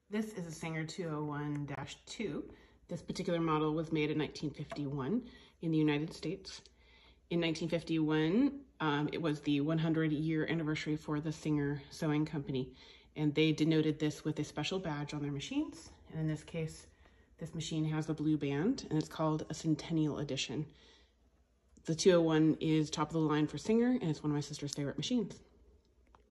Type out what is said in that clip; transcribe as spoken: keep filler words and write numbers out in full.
This is a Singer two oh one dash two. This particular model was made in nineteen fifty-one in the United States. In nineteen fifty-one, um, it was the one hundred year anniversary for the Singer Sewing Company, and they denoted this with a special badge on their machines. And in this case, this machine has a blue band, and it's called a Centennial Edition. The two oh one is top of the line for Singer, and it's one of my sister's favorite machines.